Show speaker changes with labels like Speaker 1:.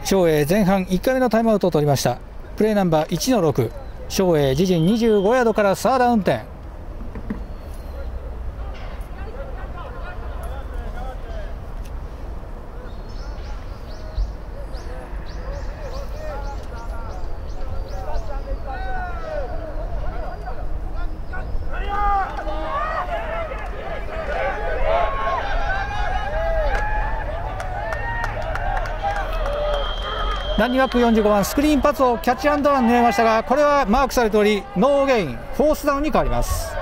Speaker 1: 昌永前半1回目のタイムアウトを取りました。プレーナンバー1の6、昌永自陣25ヤードからサード運転。ランニングアップ45番スクリーンパスをキャッチアンドラン狙いましたが、これはマークされておりノーゲイン、フォースダウンに変わります。